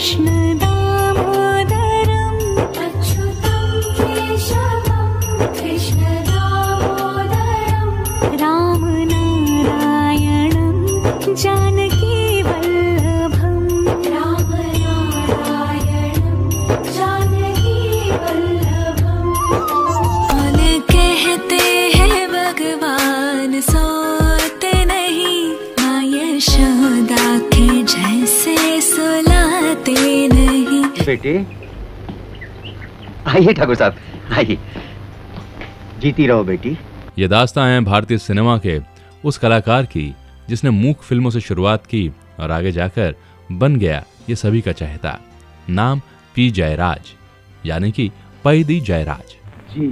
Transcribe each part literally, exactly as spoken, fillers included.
कृष्ण दामोदरम् अच्युतं केशवं कृष्ण दामोदरम् रामनारायणं जानकी वल्लभम् रामनारायणं जानकी वल्लभम्। कौन कहते हैं भगवान सोते नहीं, माँ यशोदा के जैसे सुलाते नहीं। बेटे आइए ठाकुर साहब आइए, जीती रहो बेटी। ये दास्तां है भारतीय सिनेमा के उस कलाकार की जिसने मूक फिल्मों से शुरुआत की और आगे जाकर बन गया ये सभी का चहेता। नाम पी जयराज यानी कि पैदी जयराज जी।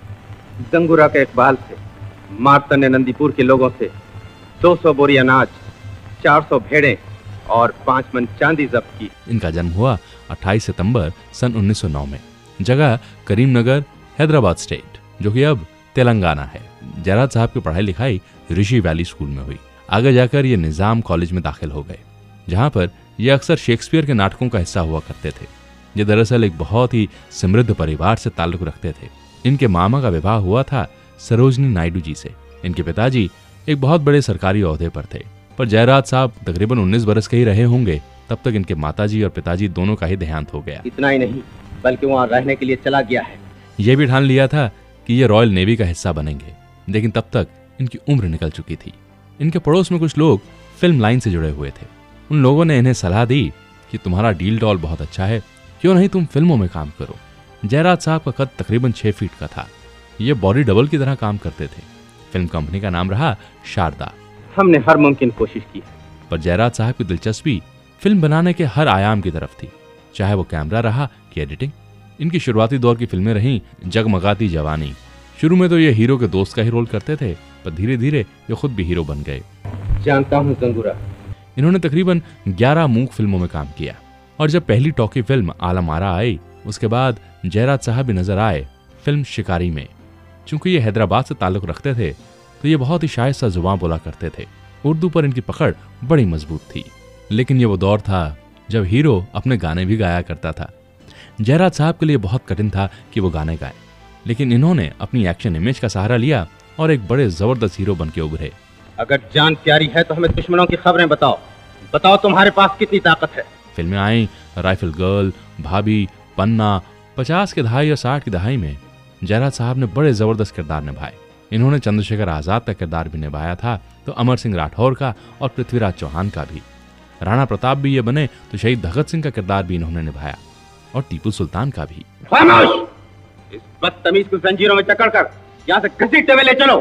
जंगुरा के इकबाल से, मार्तन ने नंदीपुर के लोगों से दो सौ बोरी अनाज, चार सौ भेड़ें और पांच मन चांदी जब्त की। इनका जन्म हुआ अट्ठाईस सितंबर सन उन्नीस सौ नौ में। जगह करीमनगर, हैदराबाद स्टेट, जो कि अब तेलंगाना है। जयराज साहब की पढ़ाई लिखाई ऋषि वैली स्कूल में हुई। आगे जाकर ये निजाम कॉलेज में दाखिल हो गए, जहां पर ये अक्सर शेक्सपियर के नाटकों का हिस्सा हुआ करते थे। ये दरअसल एक बहुत ही समृद्ध परिवार से ताल्लुक रखते थे। इनके मामा का विवाह हुआ था सरोजनी नायडू जी से। इनके पिताजी एक बहुत बड़े सरकारी ओहदे पर थे, पर जयराज साहब तकरीबन उन्नीस बरस के ही रहे होंगे तब तक इनके माताजी और पिताजी दोनों का ही देहांत हो गया। इतना ही नहीं बल्कि वहाँ रहने के लिए चला गया है। ये भी ठान लिया था कि ये रॉयल नेवी का हिस्सा बनेंगे, लेकिन तब तक इनकी उम्र निकल चुकी थी। इनके पड़ोस में कुछ लोग फिल्म लाइन से जुड़े हुए थे। उन लोगों ने इन्हें सलाह दी कि तुम्हारा डील डॉल बहुत अच्छा है, क्यों नहीं तुम फिल्मों में काम करो। जयराज साहब का कद तकरीबन छह फीट का था। ये बॉडी डबल की तरह काम करते थे। फिल्म कंपनी का नाम रहा शारदा। हमने हर मुमकिन कोशिश की, पर जयराज साहब की दिलचस्पी फिल्म बनाने के हर आयाम की तरफ थी, चाहे वो कैमरा रहा कि एडिटिंग। इनकी शुरुआती दौर की फिल्में रहीं जगमगाती जवानी। शुरू में तो ये हीरो के दोस्त का ही रोल करते थे, पर धीरे धीरे ये खुद भी हीरो बन गए। जानता हूँ जंगूरा। इन्होंने तकरीबन ग्यारह मूक फिल्मों में काम किया, और जब पहली टॉकी फिल्म आलम आरा आई, उसके बाद जयराज साहब भी नजर आए फिल्म शिकारी में। चूंकि ये हैदराबाद से ताल्लुक रखते थे, तो ये बहुत ही शाइस्ता जुबान बोला करते थे। उर्दू पर इनकी पकड़ बड़ी मजबूत थी। लेकिन ये वो दौर था जब हीरो अपने गाने भी गाया करता था। जयराज साहब के लिए बहुत कठिन था कि वो गाने गाए, लेकिन इन्होंने अपनी एक्शन इमेज का सहारा लिया और एक बड़े जबरदस्त हीरो बन के उभरे। अगर जान प्यारी है तो हमें दुश्मनों की खबरें बताओ। बताओ तुम्हारे पास कितनी ताकत है। फिल्में आई राइफल गर्ल, भाभी, पन्ना। पचास के दहाई और साठ की दहाई में जयराज साहब ने बड़े जबरदस्त किरदार निभाए। इन्होंने चंद्रशेखर आजाद का किरदार भी निभाया था, तो अमर सिंह राठौर का और पृथ्वीराज चौहान का भी। राणा प्रताप भी ये बने तो शहीद भगत सिंह का किरदार भी इन्होंने निभाया, और टीपू सुल्तान का भी। खामोश! इस बदतमीज को जंजीरों में जकड़कर यहाँ से घसीटते हुए ले चलो।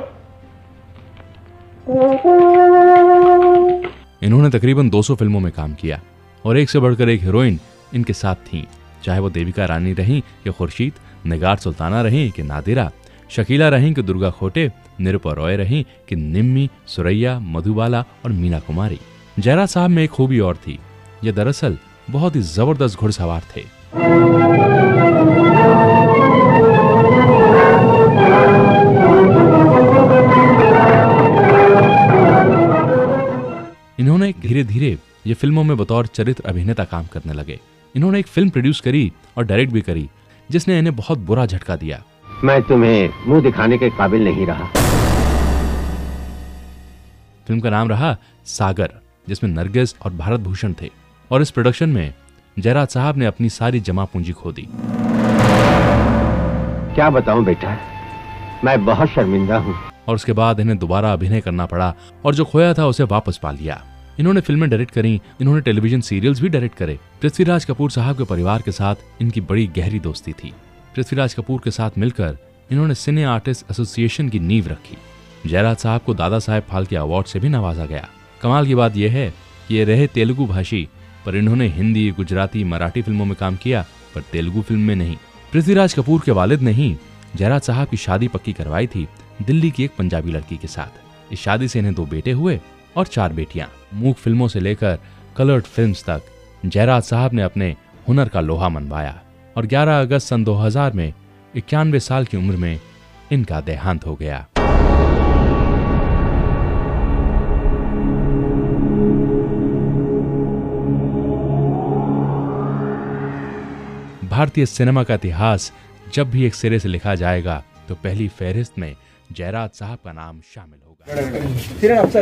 इन्होंने तकरीबन दो सौ फिल्मों में काम किया, और एक से बढ़कर एक हीरोइन इनके साथ थीं, चाहे वो देविका रानी रहीं कि खुर्शीद, निगार सुल्ताना रहीं कि नादिरा, शकीला रहीं कि दुर्गा खोटे, निरुपा रॉय रहीं कि निम्मी, सुरैया, मधुबाला और मीना कुमारी। जयराज साहब में एक खूबी और थी, ये दरअसल बहुत ही जबरदस्त घुड़सवार थे। इन्होंने धीरे धीरे ये फिल्मों में बतौर चरित्र अभिनेता काम करने लगे। इन्होंने एक फिल्म प्रोड्यूस करी और डायरेक्ट भी करी, जिसने इन्हें बहुत बुरा झटका दिया। मैं तुम्हें मुंह दिखाने के काबिल नहीं रहा। फिल्म का नाम रहा सागर, जिसमें नरगिस और भारत भूषण थे, और इस प्रोडक्शन में जयराज साहब ने अपनी सारी जमा पूंजी खो दी। क्या बताऊं बेटा, मैं बहुत शर्मिंदा हूँ। और उसके बाद इन्हें दोबारा अभिनय करना पड़ा, और जो खोया था उसे वापस पा लिया। इन्होंने फिल्में डायरेक्ट करी, इन्होंने टेलीविजन सीरियल्स भी डायरेक्ट करे। पृथ्वीराज कपूर साहब के परिवार के साथ इनकी बड़ी गहरी दोस्ती थी। पृथ्वीराज कपूर के साथ मिलकर इन्होंने सिने आर्टिस्ट एसोसिएशन की नींव रखी। जयराज साहब को दादा साहेब फाल्के अवार्ड से भी नवाजा गया। कमाल की बात यह है कि ये रहे तेलुगु भाषी, पर इन्होंने हिंदी, गुजराती, मराठी फिल्मों में काम किया, पर तेलुगु फिल्म में नहीं। पृथ्वीराज कपूर के वालिद ने ही जयराज साहब की शादी पक्की करवाई थी दिल्ली की एक पंजाबी लड़की के साथ। इस शादी से इन्हें दो बेटे हुए और चार बेटियां। मूक फिल्मों से लेकर कलर्ड फिल्म्स तक जयराज साहब ने अपने हुनर का लोहा मनवाया, और ग्यारह अगस्त सन दो हज़ार में इक्यानवे साल की उम्र में इनका देहांत हो गया। भारतीय सिनेमा का इतिहास जब भी एक सिरे से लिखा जाएगा तो पहली फहरिस्त में जयराज साहब का नाम शामिल होगा।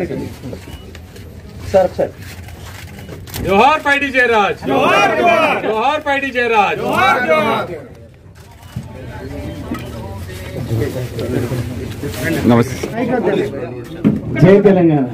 जोहार पैडी जयराज, जोहार जोहार, जोहार पैडी जयराज, जोहार जोहार। नमस्ते। जय तेलंगाना।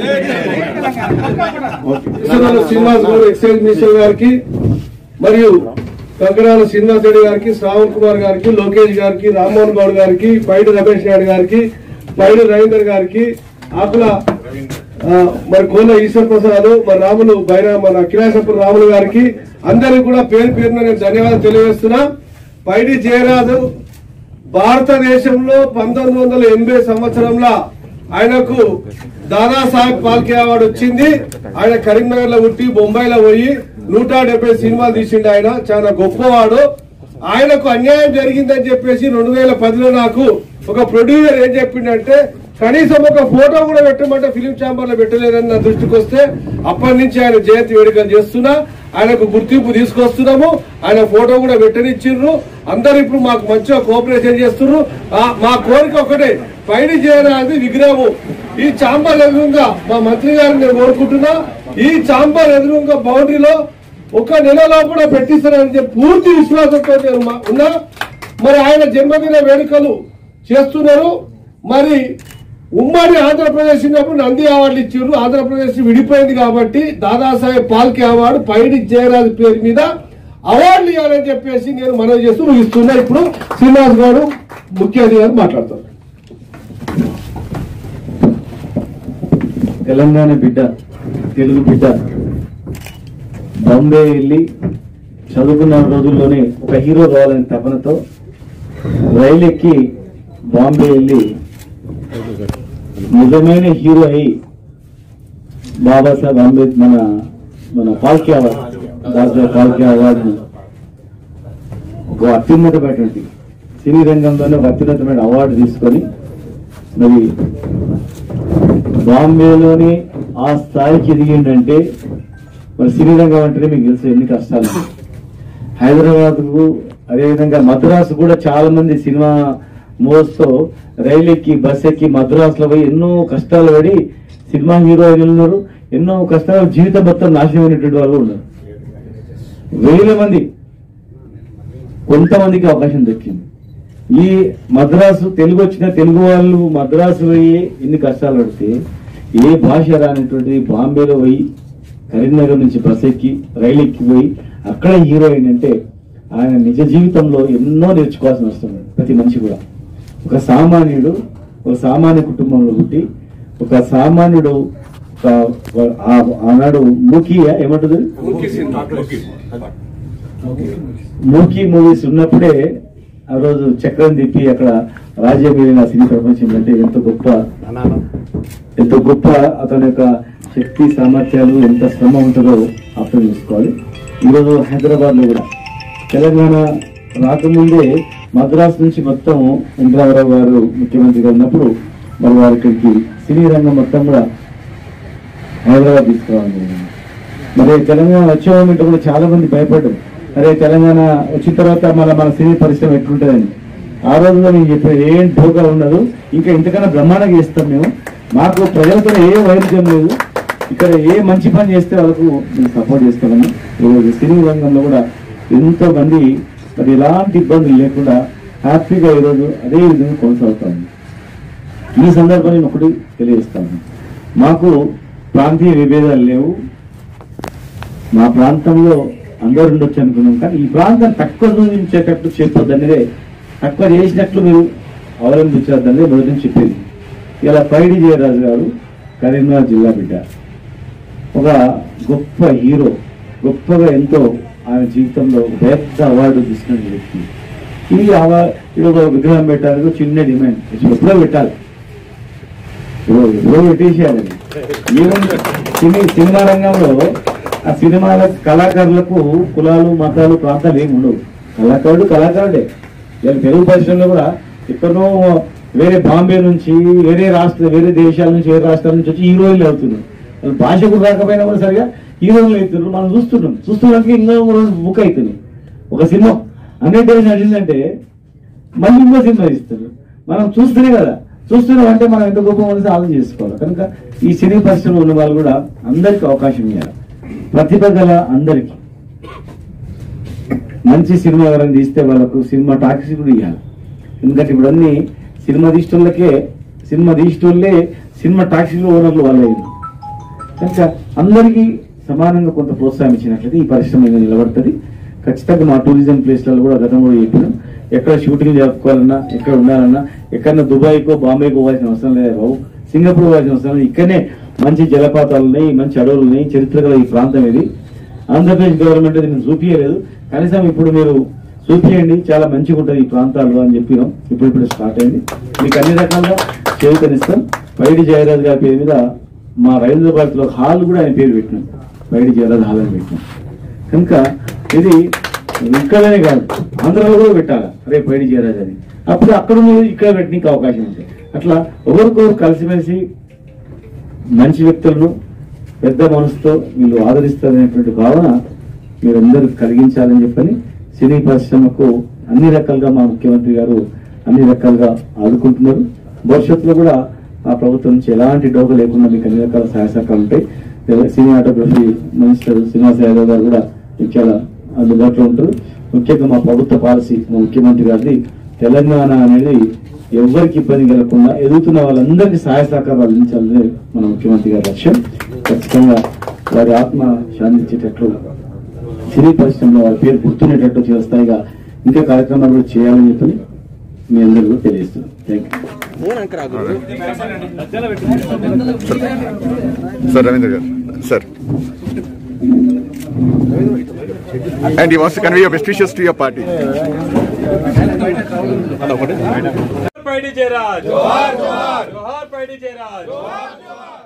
శ్రీనివాస్ గౌడ్ ఎక్సైజ్ మినిస్టర్ గారికి మరియు కంకరాల శ్రీనివాస్ రెడ్డి గారికి, శ్రావణ్ కుమార్ గారికి, లోకేష్ గారికి, రామ్మోహన్ గౌడ్ గారికి, పైడి రమేష్ నాయుడు గారికి, పైడి రవీందర్ గారికి, ఆకుల మరి కోన ఈశ్వర్ ప్రసాద్, మరి రాములు బైరా మన కిలాసపూర్ రాములు గారికి అందరికి కూడా పేరు పేరున నేను ధన్యవాదాలు తెలియజేస్తున్నా. పైడి జయరాజు భారతదేశంలో పంతొమ్మిది వందల ఎనభై సంవత్సరంలో ఆయనకు దాదాసాహెబ్ ఫాల్కే అవార్డు వచ్చింది. ఆయన కరీంనగర్ లో పుట్టి బొంబాయిలో పోయి నూట డెబ్బై సినిమాలు తీసిండు. ఆయన చాలా గొప్పవాడు. ఆయనకు అన్యాయం జరిగిందని చెప్పేసి రెండు వేల పదిలో నాకు ఒక ప్రొడ్యూసర్ ఏం చెప్పిండంటే కనీసం ఒక ఫోటో కూడా పెట్టమంటే ఫిలిం ఛాంబర్ లో పెట్టలేదని నా దృష్టికి వస్తే అప్పటి నుంచి ఆయన జయంతి వేడుకలు చేస్తున్నా, ఆయనకు గుర్తింపు తీసుకొస్తున్నాము. ఆయన ఫోటో కూడా పెట్టనిచ్చిర్రు. అందరు ఇప్పుడు మాకు మంచిగా కోఆపరేషన్ చేస్తున్నారు. మా కోరిక ఒకటే, పైడి జయరాజు విగ్రహము ఈ ఛాంబర్ ఎదురుగా మా మంత్రి గారిని నేను కోరుకుంటున్నా. ఈ ఛాంబర్ ఎదురుగా బౌండరీలో ఒక నెలలో కూడా పెట్టిస్తారని చెప్పి పూర్తి విశ్వాసంతో నేను ఉన్నా. మరి ఆయన జన్మదిన వేడుకలు చేస్తున్నారు. మరి ఉమ్మడి ఆంధ్రప్రదేశ్ ఉన్నప్పుడు నంది అవార్డులు ఇచ్చారు. ఆంధ్రప్రదేశ్ విడిపోయింది కాబట్టి దాదాసాహెబ్ ఫాల్కే అవార్డు పైడి జయరాజు పేరు మీద అవార్డులు ఇవ్వాలని చెప్పేసి నేను మనవి చేస్తూ ముగిస్తున్నా. ఇప్పుడు శ్రీనివాస్ గారు ముఖ్య అతిథిగా మాట్లాడతారు. తెలంగాణ బిడ్డ, తెలుగు బిడ్డ బాంబే వెళ్ళి చదువుకున్న రోజుల్లోనే ఒక హీరో కావాలని తపనతో రైలు ఎక్కి బాంబే వెళ్ళి నిజమైన హీరో అయి బాబాసాహెబ్ అంబేద్కర్ మన మన ఫాల్కే అవార్డు, దాదాసాహెబ్ ఫాల్కే అవార్డు ఒక అత్యున్నతమైనటువంటి సినీ రంగంలోనే ఒక అత్యున్నతమైన అవార్డు తీసుకొని మరి బాంబేలోనే ఆ స్థాయికి ఎదిగిందంటే మరి సినీ రంగం అంటేనే మీకు తెలుసు ఎన్ని కష్టాలు. హైదరాబాద్ కు అదేవిధంగా మద్రాసు కూడా చాలా మంది సినిమా మోస్తో రైలు ఎక్కి బస్ ఎక్కి మద్రాసులో పోయి ఎన్నో కష్టాలు పడి సినిమా హీరోయిన్లు ఉన్నారు. ఎన్నో కష్టాలు జీవితం మొత్తం నాశనమైనటువంటి వాళ్ళు ఉన్నారు. వేల మంది కొంతమందికి అవకాశం దక్కింది. ఈ మద్రాసు తెలుగు వచ్చిన తెలుగు వాళ్ళు మద్రాసు పోయి ఎన్ని కష్టాలు పడితే ఏ భాష రానటువంటి బాంబేలో పోయి కరీంనగర్ నుంచి బస్ ఎక్కి రైలు ఎక్కిపోయి అక్కడ హీరోయిన్ అంటే ఆయన నిజ జీవితంలో ఎన్నో నేర్చుకోవాల్సిన అవసరం ఉంది. ప్రతి మనిషి కూడా ఒక సామాన్యుడు ఒక సామాన్య కుటుంబంలో పుట్టి ఒక సామాన్యుడు ఆనాడు మూకీ ఏమంటుంది మూకీ మూవీస్ ఉన్నప్పుడే ఆ రోజు చక్రం తిప్పి అక్కడ రాజ్యం వెళ్ళిన సినీ ప్రపంచం అంటే ఎంత గొప్ప ఎంత గొప్ప అతని యొక్క శక్తి సామర్థ్యాలు ఎంత శ్రమ ఉంటుందో అర్థం చేసుకోవాలి. ఈరోజు హైదరాబాద్ లో కూడా తెలంగాణ రాకముందే మద్రాసు నుంచి మొత్తం ఇంద్రారావు గారు ముఖ్యమంత్రిగా ఉన్నప్పుడు మరి వారి ఇక్కడికి సినీ రంగం మొత్తం కూడా హైదరాబాద్ తీసుకురావాలి. మరి తెలంగాణ వచ్చే మూమెంట్ కూడా చాలా మంది భయపడ్డారు. అరే తెలంగాణ వచ్చిన తర్వాత మన మన సినీ పరిశ్రమ ఎట్లుంటుందని. ఆ రోజులో నేను చెప్పాను ఏం ఢోకా ఉండదు, ఇంకా ఇంతకన్నా బ్రహ్మాండంగా చేస్తాం మేము. మాకు ప్రజలతో ఏ వైరుధ్యం లేదు. ఇక్కడ ఏ మంచి పని చేస్తే వాళ్ళకు మేము సపోర్ట్ చేస్తామని ఈరోజు సినీ రంగంలో కూడా ఎంతో మంది మరి ఎలాంటి ఇబ్బందులు లేకుండా హ్యాపీగా ఈరోజు అదే విధంగా కొనసాగుతాము. ఈ సందర్భంగా నేను ఒకటి తెలియజేస్తాను, మాకు ప్రాంతీయ విభేదాలు లేవు. మా ప్రాంతంలో అందరూ ఉండొచ్చు అనుకున్నాం, కానీ ఈ ప్రాంతం తక్కువ చూపించేటట్టు చెప్పొద్దనేదే, తక్కువ చేసినట్లు మీరు అవలంబించొద్దనేది మొదటి నుంచి చెప్పేది. ఇలా పైడి జయరాజు గారు కరీంనగర్ జిల్లా బిడ్డ, ఒక గొప్ప హీరో, గొప్పగా ఎంతో ఆయన జీవితంలో పెద్ద అవార్డు తీసుకున్న వ్యక్తి. ఈ అవార్డు ఇది విగ్రహం పెట్టాలని చిన్న డిమాండ్, ఎప్పుడో పెట్టాలి, ఎప్పుడో పెట్టేసేయాలి. ఏముంది సినిమా రంగంలో ఆ సినిమాల కళాకారులకు కులాలు మతాలు ప్రాంతాలు ఏమి ఉండవు. కళాకారుడు కళాకారుడే. ఇలా తెలుగు పరిశ్రమలో కూడా ఎక్కడో వేరే బాంబే నుంచి వేరే రాష్ట్ర వేరే దేశాల నుంచి వేరే రాష్ట్రాల నుంచి వచ్చి హీరోయిన్లు అవుతున్నారు. వాళ్ళు భాష కూడా రాకపోయినా కూడా సరిగా హీరోయిన్లు అవుతున్నారు. మనం చూస్తున్నాం చూస్తున్నానికి ఇంకా రోజు బుక్ అవుతుంది. ఒక సినిమా హండ్రెడ్ డేస్ నడిచిందంటే మళ్ళీ ఇంకో సినిమా ఇస్తారు. మనం చూస్తేనే కదా, చూస్తున్నాం అంటే మనం ఎంత గొప్ప మనసు ఆలోచన చేసుకోవాలి. కనుక ఈ సినీ పరిశ్రమలో ఉన్న వాళ్ళు కూడా అందరికి అవకాశం ఇవ్వాలి. ప్రతిభ గల అందరికి మంచి సినిమా ఎవరైనా తీస్తే వాళ్ళకు సినిమా టాకీస్ కూడా ఇవ్వాలి. ఎందుకంటే ఇప్పుడు అన్ని సినిమా తీసేటోళ్ళకే సినిమా తీసేటోళ్ళే సినిమా టాకీస్లో ఓనర్లు వాళ్ళే. కనుక అందరికీ సమానంగా కొంత ప్రోత్సాహం ఇచ్చినట్లయితే ఈ పరిశ్రమ నిలబడుతుంది. ఖచ్చితంగా మా టూరిజం ప్లేస్లలో కూడా గతంలో చెప్పినాం, ఎక్కడ షూటింగ్ జరుపుకోవాలన్నా, ఎక్కడ ఉండాలన్నా, ఎక్కడన్నా దుబాయ్కో బాంబేకో పోవాల్సిన అవసరం లేదు బాబు, సింగపూర్ పోవాల్సిన అవసరం లేదు. ఇక్కడనే మంచి జలపాతాలు ఉన్నాయి, మంచి అడవులు ఉన్నాయి, చరిత్ర గల ఈ ప్రాంతం ఇది. ఆంధ్రప్రదేశ్ గవర్నమెంట్ అది మేము చూపించలేదు, కనీసం ఇప్పుడు మీరు చూపించండి, చాలా మంచిగా ఉంటుంది ఈ ప్రాంతాలు అని చెప్పినాం. ఇప్పుడు ఇప్పుడు స్టార్ట్ అయింది. మీకు అన్ని రకాలుగా చేయూతనిస్తాం. పైడి జయరాజ్ గారి పేరు మీద మా రైల్వేబాద్ లో హాల్ కూడా ఆయన పేరు పెట్టినాం, పైడి జయరాజ్ హాల్ అని పెట్టినాం. కనుక ఇది ఇక్కడనే కాదు, ఆంధ్రాలో కూడా పెట్టాలి రేపు పైడి జయరాజ్ అని. అప్పుడు అక్కడ మీరు ఇక్కడ పెట్టడానికి అవకాశం ఉంది. అట్లా ఒకరికొకరు కలిసిమెలిసి మంచి వ్యక్తులను పెద్ద మనసుతో వీళ్ళు ఆదరిస్తారనేటువంటి భావన మీరందరూ కలిగించాలని చెప్పని సినీ పరిశ్రమకు అన్ని రకాలుగా మా ముఖ్యమంత్రి గారు అన్ని రకాలుగా ఆదుకుంటున్నారు. భవిష్యత్తులో కూడా ఆ ప్రభుత్వం నుంచి ఎలాంటి డోక లేకుండా మీకు అన్ని రకాల సహాయ సహకారాలు ఉంటాయి. సినిమాటోగ్రఫీ మినిస్టర్ శ్రీనివాస యాదవ్ గారు కూడా మీకు చాలా అందుబాటులో ఉంటారు. ముఖ్యంగా మా ప్రభుత్వ పాలసీ మా ముఖ్యమంత్రి గారిది తెలంగాణ అనేది ఎవరికి ఇబ్బంది కలగకుండా ఎదుగుతున్న వాళ్ళందరికీ సహాయ సహకారాలు అందించాలని మన ముఖ్యమంత్రి గారి లక్ష్యం. ఖచ్చితంగా వారి ఆత్మ శాంతించేటట్లు సినీ పరిశ్రమలో వారి పేరు గుర్తునేటట్టు చిరస్థాయిగా ఇంకా కార్యక్రమాలు కూడా చేయాలని చెప్పని మీ అందరూ కూడా తెలియజేస్తున్నాం. Thank you. Sir Ravindra Garu. Sir. And he wants to convey your best wishes to your party. Paidi Jayraj. Johar, Johar. Johar, Paidi Jayraj. Johar, Johar.